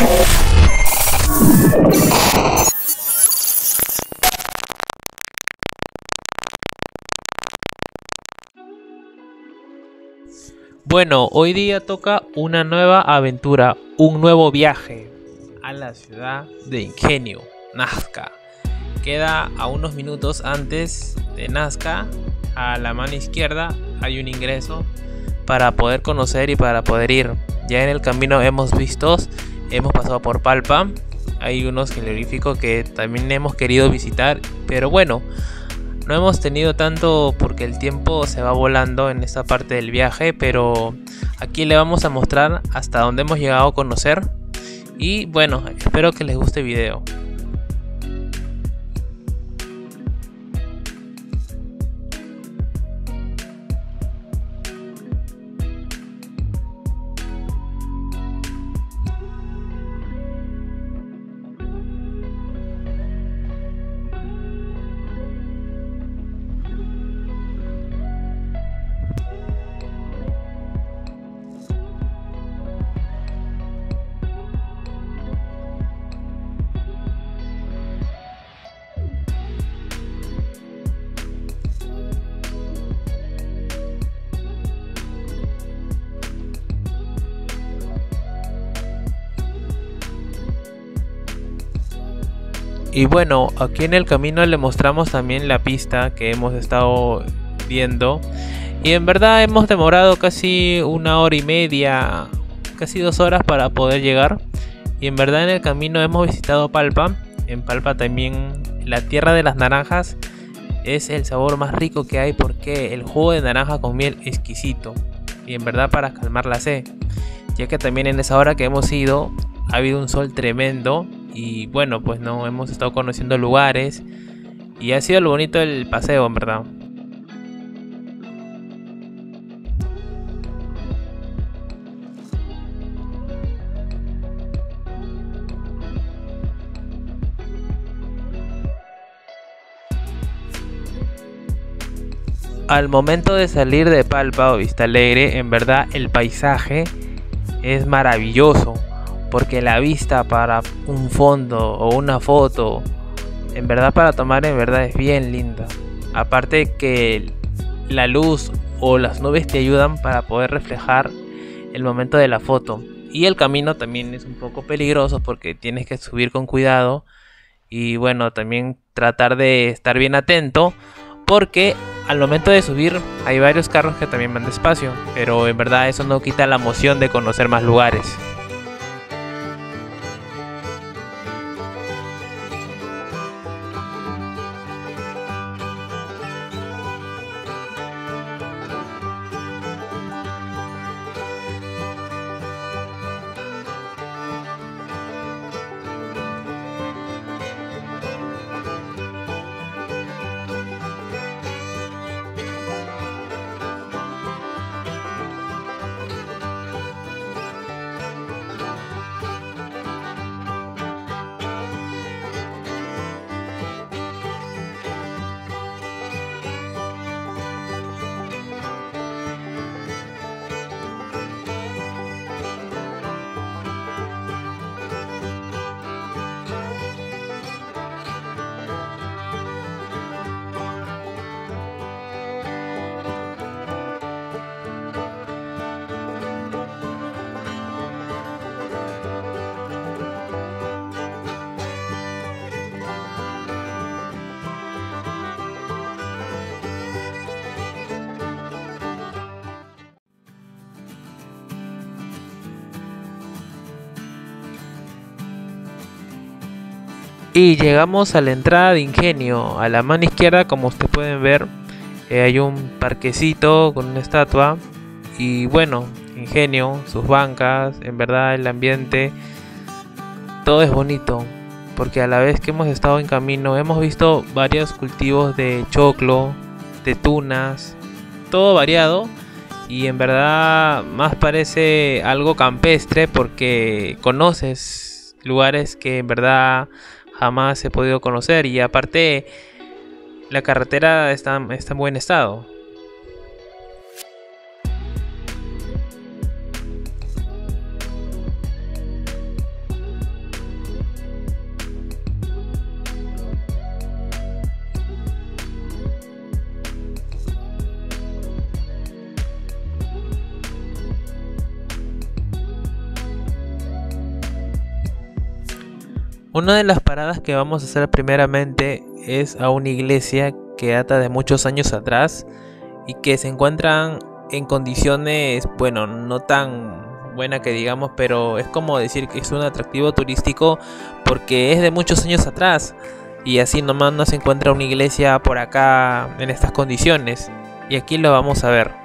Bueno, hoy día toca una nueva aventura, un nuevo viaje a la ciudad de Ingenio, Nazca. Queda a unos minutos antes de Nazca, a la mano izquierda hay un ingreso para poder conocer y para poder ir. Ya en el camino hemos pasado por Palpa, hay unos jeroglíficos que también hemos querido visitar, pero bueno, no hemos tenido tanto porque el tiempo se va volando en esta parte del viaje, pero aquí le vamos a mostrar hasta dónde hemos llegado a conocer. Y bueno, espero que les guste el video. Y bueno, aquí en el camino le mostramos también la pista que hemos estado viendo. Y en verdad hemos demorado casi 1 hora y media, casi 2 horas para poder llegar. Y en verdad en el camino hemos visitado Palpa. En Palpa también la tierra de las naranjas es el sabor más rico que hay, porque el jugo de naranja con miel exquisito. Y en verdad para calmar la sed, ya que también en esa hora que hemos ido ha habido un sol tremendo. Y bueno, pues no, hemos estado conociendo lugares y ha sido lo bonito del paseo, en verdad. Al momento de salir de Palpa o Vista Alegre, en verdad el paisaje es maravilloso, porque la vista para un fondo o una foto, en verdad para tomar, en verdad es bien linda. Aparte que la luz o las nubes te ayudan para poder reflejar el momento de la foto. Y el camino también es un poco peligroso porque tienes que subir con cuidado. Y bueno, también tratar de estar bien atento, porque al momento de subir hay varios carros que también van despacio. Pero en verdad eso no quita la emoción de conocer más lugares. Y llegamos a la entrada de Ingenio. A la mano izquierda, como ustedes pueden ver, hay un parquecito con una estatua. Y bueno, Ingenio, sus bancas, en verdad el ambiente, todo es bonito. Porque a la vez que hemos estado en camino, hemos visto varios cultivos de choclo, de tunas, todo variado. Y en verdad más parece algo campestre, porque conoces lugares que en verdad jamás he podido conocer. Y aparte la carretera está en buen estado. Una de las paradas que vamos a hacer primeramente es a una iglesia que data de muchos años atrás y que se encuentran en condiciones, bueno, no tan buena que digamos, pero es como decir que es un atractivo turístico porque es de muchos años atrás y así nomás no se encuentra una iglesia por acá en estas condiciones, y aquí lo vamos a ver.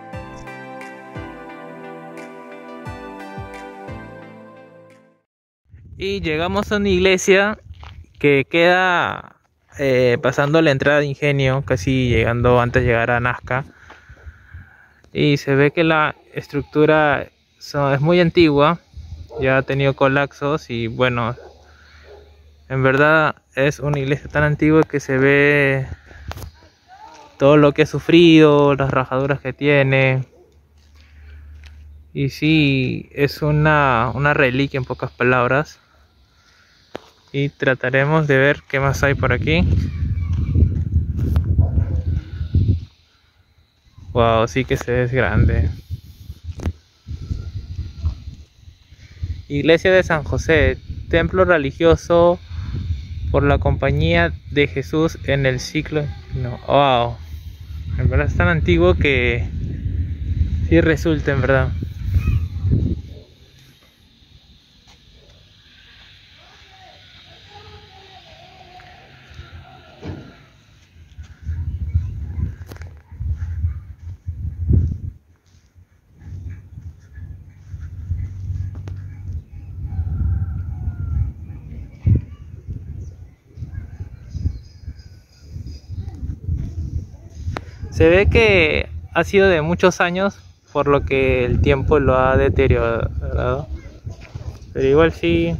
Y llegamos a una iglesia que queda pasando la entrada de Ingenio, casi llegando antes de llegar a Nazca. Y se ve que la estructura es muy antigua, ya ha tenido colapsos y bueno, en verdad es una iglesia tan antigua que se ve todo lo que ha sufrido, las rajaduras que tiene. Y sí, es una reliquia en pocas palabras. Y trataremos de ver qué más hay por aquí. Wow, sí que se ve grande. Iglesia de San José, templo religioso por la Compañía de Jesús en el siglo. No, wow. En verdad es tan antiguo que sí resulta, en verdad. Se ve que ha sido de muchos años, por lo que el tiempo lo ha deteriorado. Pero igual sí.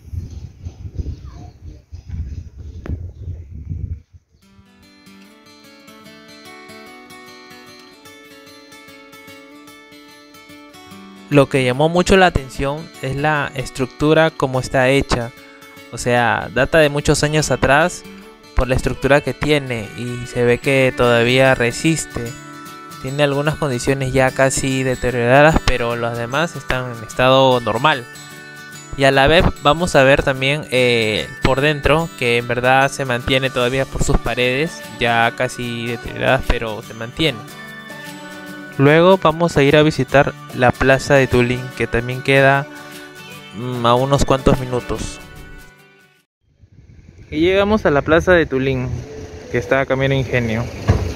Lo que llamó mucho la atención es la estructura como está hecha. O sea, data de muchos años atrás por la estructura que tiene y se ve que todavía resiste. Tiene algunas condiciones ya casi deterioradas, pero los demás están en estado normal. Y a la vez vamos a ver también por dentro, que en verdad se mantiene todavía por sus paredes, ya casi deterioradas, pero se mantiene. Luego vamos a ir a visitar la plaza de Tulín, que también queda a unos cuantos minutos. Y llegamos a la plaza de Tulín, que está camino a Ingenio.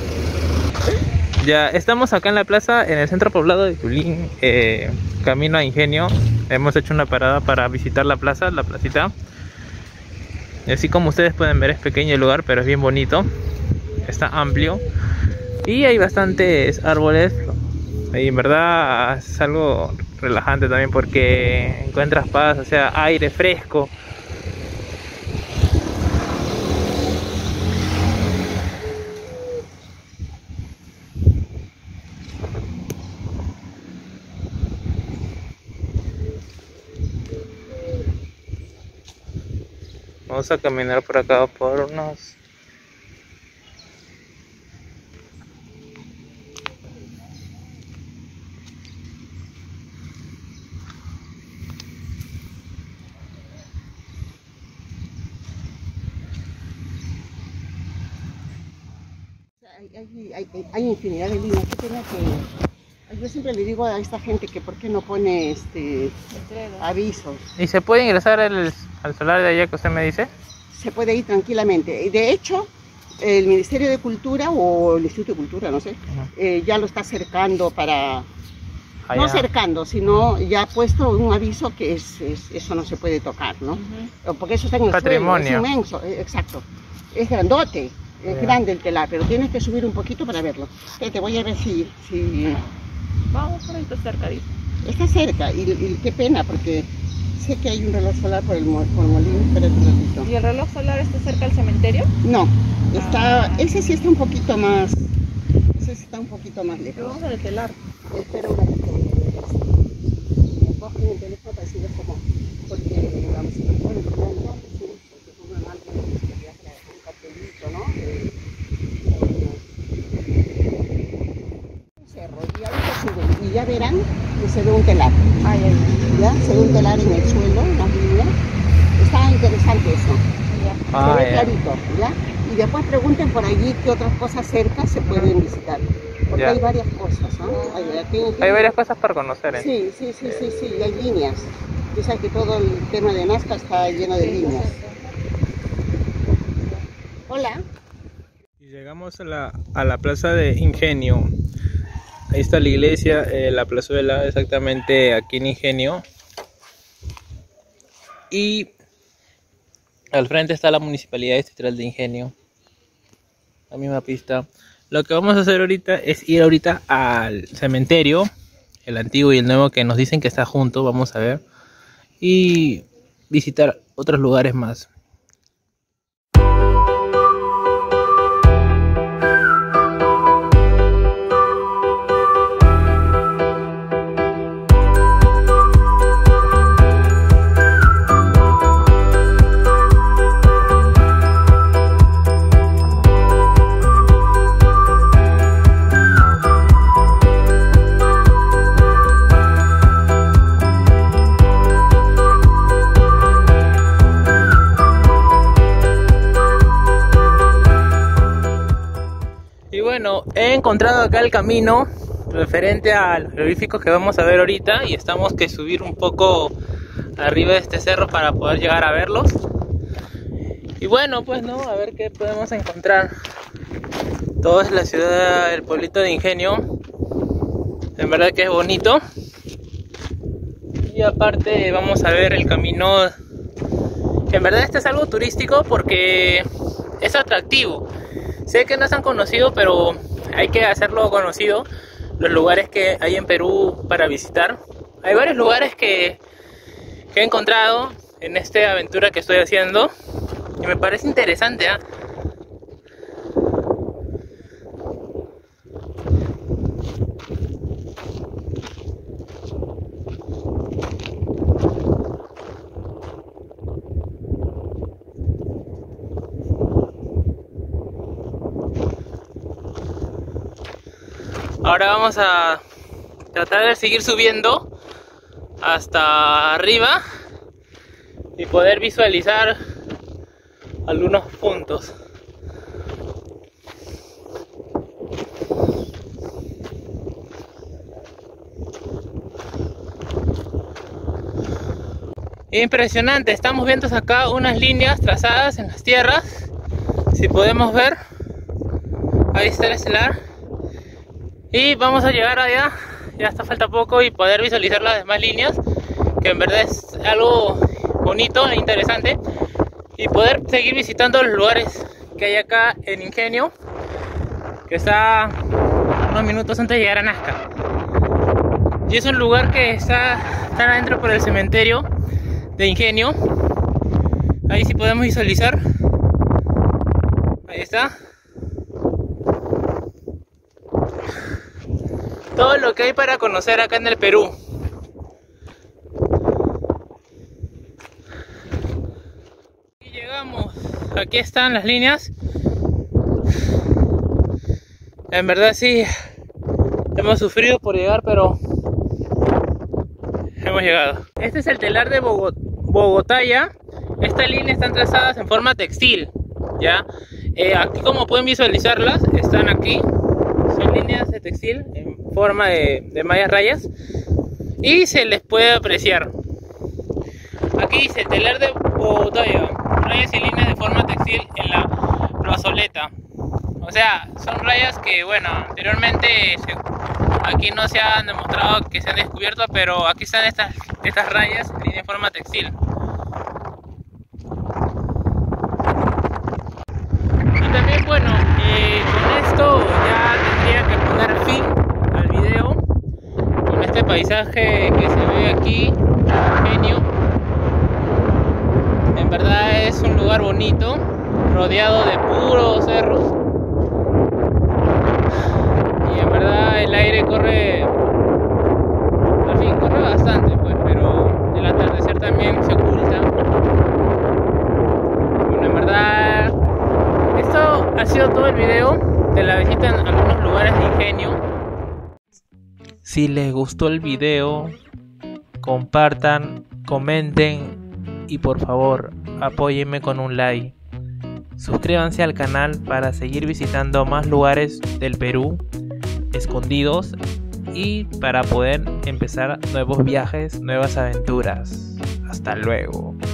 Ya estamos acá en la plaza, en el centro poblado de Tulín, camino a Ingenio. Hemos hecho una parada para visitar la plaza, la placita. Y así como ustedes pueden ver, es pequeño el lugar, pero es bien bonito. Está amplio. Y hay bastantes árboles. Y en verdad es algo relajante también porque encuentras paz, o sea, aire fresco. Vamos a caminar por acá por unos... Hay infinidad de líneas. Yo siempre le digo a esta gente que por qué no pone avisos. ¿Y se puede ingresar al solar de allá que usted me dice? Se puede ir tranquilamente. Y de hecho, el Ministerio de Cultura o el Instituto de Cultura, no sé, ya lo está cercando para... Allá. No cercando, sino ya ha puesto un aviso que eso no se puede tocar, ¿no? Porque eso está en el patrimonio. Suelo, es inmenso, exacto. Es grandote. Es grande el telar, pero tienes que subir un poquito para verlo. Te voy a ver si... Vamos, por ahí está cerca, dice. Está cerca, y qué pena, porque sé que hay un reloj solar por el molino. Espérate un ratito. ¿Y el reloj solar está cerca del cementerio? No, ese sí está un poquito más... Ese sí está un poquito más lejos. Pero vamos a telar. Espera un ratito. Me cogen el teléfono para decirles cómo... Porque, vamos, si me ponen porque pongan algo un cartelito, ¿no? Un cerro, y ahorita suben, y ya verán que se ve un telar. ¿Ya? Se ve un telar en el suelo, en las líneas. Está interesante. interesante eso. Ya. Se ve clarito, ¿ya? Y después pregunten por allí qué otras cosas cerca se pueden visitar. Porque Ya. hay varias cosas, ¿no? Hay varias cosas para conocer, ¿eh? Sí, y hay líneas. Tú sabes que todo el tema de Nazca está lleno de líneas. Hola. Y llegamos a la plaza de Ingenio. Ahí está la iglesia, la plazuela, exactamente aquí en Ingenio. Y al frente está la Municipalidad Distrital de Ingenio. La misma pista. Lo que vamos a hacer ahorita es ir ahorita al cementerio, el antiguo y el nuevo, que nos dicen que está junto, vamos a ver. Y visitar otros lugares más. Y bueno, he encontrado acá el camino referente a los jeroglíficos que vamos a ver ahorita, y estamos que subir un poco arriba de este cerro para poder llegar a verlos. Y bueno, pues no, a ver qué podemos encontrar. Todo es la ciudad, el pueblito de Ingenio. En verdad que es bonito. Y aparte vamos a ver el camino. En verdad este es algo turístico porque es atractivo. Sé que no es tan conocido, pero hay que hacerlo conocido. Los lugares que hay en Perú para visitar. Hay varios lugares que he encontrado en esta aventura que estoy haciendo. Y me parece interesante, ¿eh? Ahora vamos a tratar de seguir subiendo hasta arriba y poder visualizar algunos puntos. Impresionante, estamos viendo acá unas líneas trazadas en las tierras. Si podemos ver, ahí está el estelar. Y vamos a llegar allá, ya hasta falta poco, y poder visualizar las demás líneas, que en verdad es algo bonito e interesante. Y poder seguir visitando los lugares que hay acá en Ingenio, que está unos minutos antes de llegar a Nazca. Y es un lugar que está adentro por el cementerio de Ingenio. Ahí sí podemos visualizar. Ahí está. Todo lo que hay para conocer acá en el Perú. Y llegamos. Aquí están las líneas. En verdad sí, hemos sufrido por llegar, pero hemos llegado. Este es el telar de Bogotá ya. Estas líneas están trazadas en forma textil, ¿ya? Aquí, como pueden visualizarlas, están aquí. Son líneas de textil en forma de mallas rayas, y se les puede apreciar. Aquí dice telar de Bogotá, rayas y líneas de forma textil en la plazoleta. O sea, son rayas que, bueno, anteriormente aquí no se han demostrado que se han descubierto, pero aquí están estas rayas en línea de forma textil. Y también, bueno, con esto ya tendría que poner fin al video, con este paisaje que se ve aquí, Ingenio. En verdad es un lugar bonito, rodeado de puros cerros. Y en verdad el aire corre, al fin corre bastante, pues, pero el atardecer también se oculta. Bueno, en verdad esto ha sido todo el video de la visita en algunos lugares de Ingenio. Si les gustó el video, compartan, comenten y por favor apóyenme con un like. Suscríbanse al canal para seguir visitando más lugares del Perú escondidos y para poder empezar nuevos viajes, nuevas aventuras. Hasta luego.